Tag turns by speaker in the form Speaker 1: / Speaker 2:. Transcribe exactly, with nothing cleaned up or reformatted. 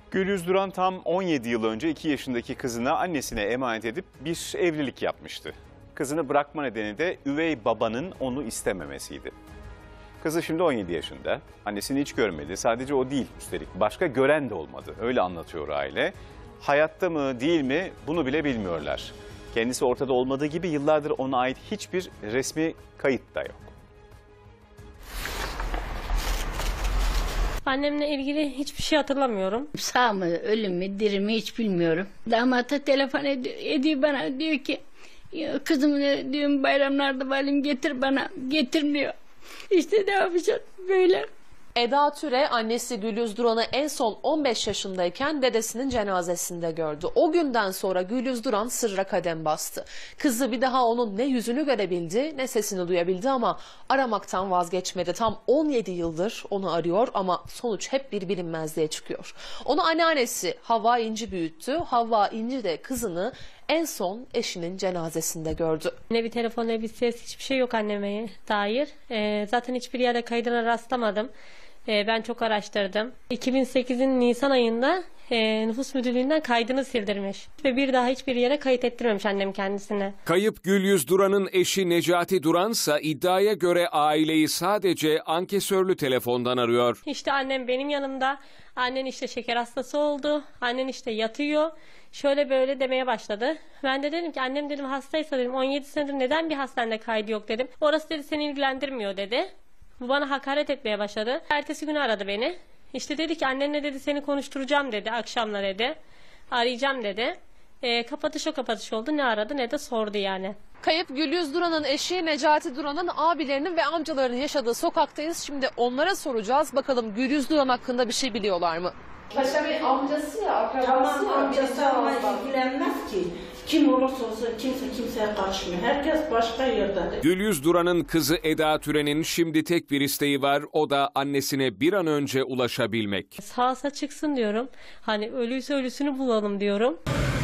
Speaker 1: Gülyüz Duran tam on yedi yıl önce iki yaşındaki kızına annesine emanet edip bir evlilik yapmıştı. Kızını bırakma nedeni de üvey babanın onu istememesiydi. Kızı şimdi on yedi yaşında. Annesini hiç görmedi. Sadece o değil üstelik. Başka gören de olmadı. Öyle anlatıyor aile. Hayatta mı değil mi bunu bile bilmiyorlar. Kendisi ortada olmadığı gibi yıllardır ona ait hiçbir resmi kayıt da yok.
Speaker 2: Annemle ilgili hiçbir şey hatırlamıyorum.
Speaker 3: Sağ mı, ölüm mü, diri mi hiç bilmiyorum. Damat da telefon ediyor, ediyor bana, diyor ki kızım diyorum bayramlarda valim getir bana, getirmiyor. İşte ne yapacağız böyle.
Speaker 4: Eda Türe annesi Gülyüz Duran'ı en son on beş yaşındayken dedesinin cenazesinde gördü. O günden sonra Gülyüz Duran sırra kadem bastı. Kızı bir daha onun ne yüzünü görebildi ne sesini duyabildi ama aramaktan vazgeçmedi. Tam on yedi yıldır onu arıyor ama sonuç hep bir bilinmezliğe çıkıyor. Onu anneannesi Havva İnci büyüttü. Havva İnci de kızını en son eşinin cenazesinde gördü.
Speaker 2: Ne bir telefon ne bir ses hiçbir şey yok anneme dair. Ee, zaten hiçbir yerde kaydına rastlamadım. Ee, ben çok araştırdım. iki bin sekizin Nisan ayında e, nüfus müdürlüğünden kaydını sildirmiş. Ve bir daha hiçbir yere kayıt ettirmemiş annem kendisine.
Speaker 5: Kayıp Gülyüz Duran'ın eşi Necati Duran'sa iddiaya göre aileyi sadece ankesörlü telefondan arıyor.
Speaker 2: İşte annem benim yanımda. Annen işte şeker hastası oldu. Annen işte yatıyor. Şöyle böyle demeye başladı. Ben de dedim ki annem dedim hastaysa dedim on yedi senedir neden bir hastanede kaydı yok dedim. Orası dedi seni ilgilendirmiyor dedi. Bu bana hakaret etmeye başladı. Ertesi günü aradı beni. İşte dedi ki annenle dedi seni konuşturacağım dedi akşamla dedi. Arayacağım dedi. E, kapatış o kapatış oldu. Ne aradı ne de sordu yani.
Speaker 4: Kayıp Gülyüz Duran'ın eşi Necati Duran'ın abilerinin ve amcalarının yaşadığı sokaktayız. Şimdi onlara soracağız. Bakalım Gülyüz Duran hakkında bir şey biliyorlar mı?
Speaker 6: Paşa Bey amcası ya, akrabası
Speaker 7: Tamam,
Speaker 6: ya.
Speaker 7: amcası ama ilgilenmez ki. Kim olursa olsun kimse kimseye karışmıyor. Herkes başka yerde.
Speaker 5: Gülyüz Duran'ın kızı Eda Türen'in şimdi tek bir isteği var. O da annesine bir an önce ulaşabilmek.
Speaker 2: Sağsa çıksın diyorum. Hani ölüyse ölüsünü bulalım diyorum.